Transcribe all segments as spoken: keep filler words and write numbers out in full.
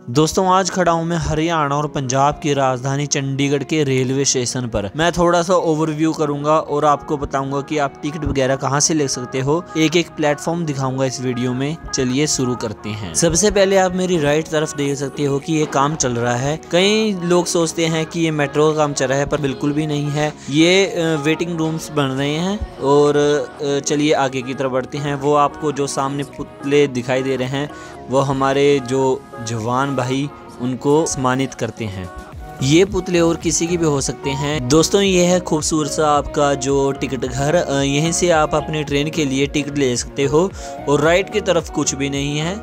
दोस्तों आज खड़ा हूँ मैं हरियाणा और पंजाब की राजधानी चंडीगढ़ के रेलवे स्टेशन पर। मैं थोड़ा सा ओवरव्यू करूंगा और आपको बताऊंगा कि आप टिकट वगैरह कहाँ से ले सकते हो। एक एक प्लेटफॉर्म दिखाऊंगा इस वीडियो में। चलिए शुरू करते हैं। सबसे पहले आप मेरी राइट तरफ देख सकते हो कि ये काम चल रहा है। कई लोग सोचते हैं कि ये मेट्रो का काम चल रहा है, पर बिल्कुल भी नहीं है। ये वेटिंग रूम्स बन रहे हैं। और चलिए आगे की तरफ बढ़ते हैं। वो आपको जो सामने पुतले दिखाई दे रहे हैं वो हमारे जो जवान भाई उनको सम्मानित करते हैं। ये पुतले और किसी की भी हो सकते हैं। दोस्तों ये है खूबसूरत सा आपका जो टिकट घर। यहीं से आप अपने ट्रेन के लिए टिकट ले सकते हो। और राइट की तरफ कुछ भी नहीं है।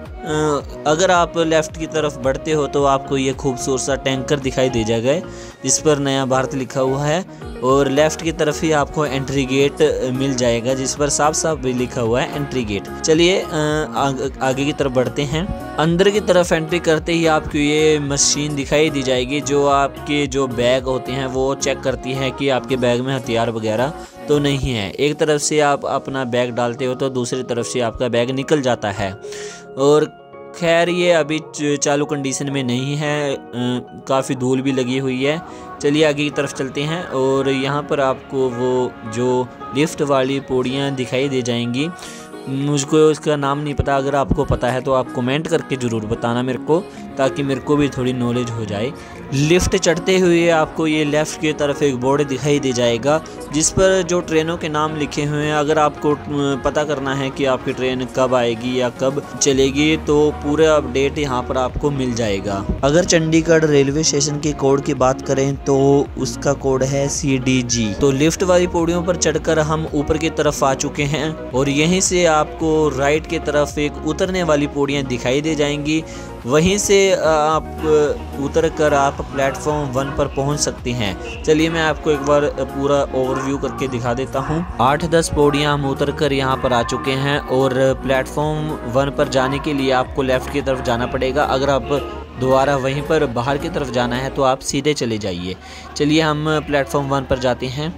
अगर आप लेफ़्ट की तरफ बढ़ते हो तो आपको ये खूबसूरत सा टैंकर दिखाई दे जाएगा जिस पर नया भारत लिखा हुआ है। और लेफ़्ट की तरफ ही आपको एंट्री गेट मिल जाएगा जिस पर साफ साफ भी लिखा हुआ है एंट्री गेट। चलिए आग, आगे की तरफ बढ़ते हैं। अंदर की तरफ एंट्री करते ही आपको ये मशीन दिखाई दी जाएगी जो आपके जो बैग होते हैं वो चेक करती है कि आपके बैग में हथियार वगैरह तो नहीं है। एक तरफ से आप अपना बैग डालते हो तो दूसरी तरफ से आपका बैग निकल जाता है। और खैर ये अभी चालू कंडीशन में नहीं है, काफ़ी धूल भी लगी हुई है। चलिए आगे की तरफ चलते हैं। और यहाँ पर आपको वो जो लिफ्ट वाली पौड़ियाँ दिखाई दे जाएंगी। मुझको इसका नाम नहीं पता, अगर आपको पता है तो आप कमेंट करके ज़रूर बताना मेरे को, ताकि मेरे को भी थोड़ी नॉलेज हो जाए। लिफ्ट चढ़ते हुए आपको ये लेफ़्ट की तरफ एक बोर्ड दिखाई दे जाएगा जिस पर जो ट्रेनों के नाम लिखे हुए हैं। अगर आपको पता करना है कि आपकी ट्रेन कब आएगी या कब चलेगी तो पूरा अपडेट यहाँ पर आपको मिल जाएगा। अगर चंडीगढ़ रेलवे स्टेशन के कोड की बात करें तो उसका कोड है सी डी जी। तो लिफ्ट वाली पौड़ियों पर चढ़कर हम ऊपर की तरफ आ चुके हैं। और यहीं से आपको राइट की तरफ एक उतरने वाली पौड़ियाँ दिखाई दे जाएंगी। वहीं से आप उतर कर आप प्लेटफॉर्म वन पर पहुंच सकते हैं। चलिए मैं आपको एक बार पूरा ओवरव्यू करके दिखा देता हूं। आठ दस पौड़ियां हम उतर कर यहां पर आ चुके हैं। और प्लेटफॉर्म वन पर जाने के लिए आपको लेफ़्ट की तरफ जाना पड़ेगा। अगर आप दोबारा वहीं पर बाहर की तरफ जाना है तो आप सीधे चले जाइए। चलिए हम प्लेटफॉर्म वन पर जाते हैं।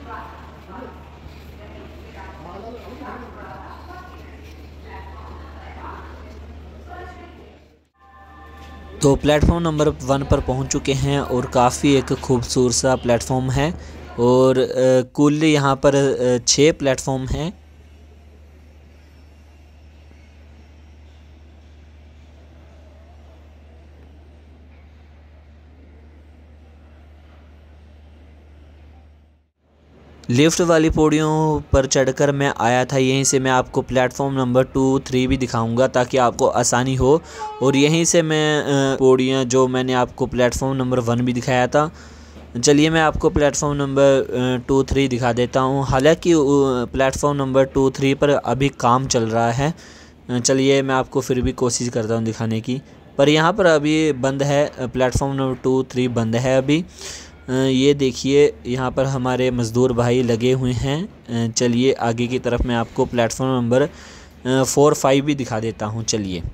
तो प्लेटफॉर्म नंबर वन पर पहुंच चुके हैं और काफ़ी एक खूबसूरत सा प्लेटफॉर्म है। और कुल यहाँ पर छः प्लेटफॉर्म हैं। लिफ्ट वाली पौड़ियों पर चढ़कर मैं आया था, यहीं से मैं आपको प्लेटफॉर्म नंबर टू थ्री भी दिखाऊंगा ताकि आपको आसानी हो। और यहीं से मैं पौड़ियाँ जो मैंने आपको प्लेटफॉर्म नंबर वन भी दिखाया था, चलिए मैं आपको प्लेटफॉर्म नंबर टू थ्री दिखा देता हूँ। हालांकि प्लेटफॉर्म नंबर टू थ्री पर अभी काम चल रहा है। चलिए मैं आपको फिर भी कोशिश करता हूँ दिखाने की, पर यहाँ पर अभी बंद है। प्लेटफॉर्म नंबर टू थ्री बंद है अभी। ये देखिए यहाँ पर हमारे मज़दूर भाई लगे हुए हैं। चलिए आगे की तरफ मैं आपको प्लेटफॉर्म नंबर फोर फाइव भी दिखा देता हूँ। चलिए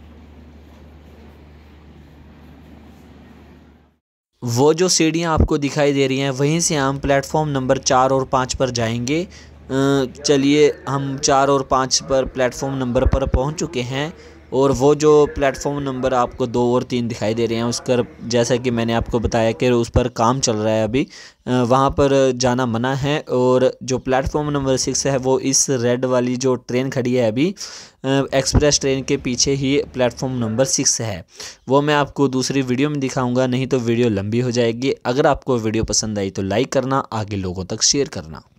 वो जो सीढ़ियाँ आपको दिखाई दे रही हैं वहीं से हम प्लेटफॉर्म नंबर चार और पाँच पर जाएंगे। चलिए हम चार और पाँच पर प्लेटफॉर्म नंबर पर पहुँच चुके हैं। और वो जो प्लेटफॉर्म नंबर आपको दो और तीन दिखाई दे रहे हैं उस पर, जैसा कि मैंने आपको बताया कि उस पर काम चल रहा है अभी, वहाँ पर जाना मना है। और जो प्लेटफॉर्म नंबर सिक्स है वो इस रेड वाली जो ट्रेन खड़ी है अभी एक्सप्रेस ट्रेन के पीछे ही प्लेटफॉर्म नंबर सिक्स है। वो मैं आपको दूसरी वीडियो में दिखाऊंगा, नहीं तो वीडियो लंबी हो जाएगी। अगर आपको वीडियो पसंद आई तो लाइक करना, आगे लोगों तक शेयर करना।